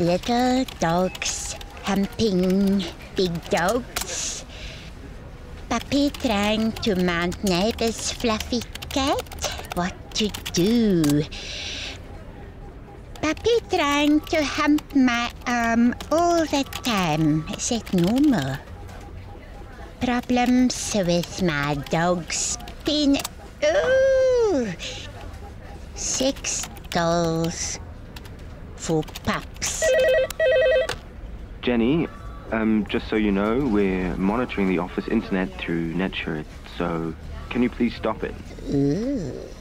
Little dogs humping big dogs. Puppy trying to mount neighbor's fluffy cat. What to do? Puppy trying to hump my arm all the time. Is it normal? Problems with my dog's pin. Ooh! 6 dolls for pups. Jenny, just so you know, we're monitoring the office internet through Netsurit, so can you please stop it? Ooh.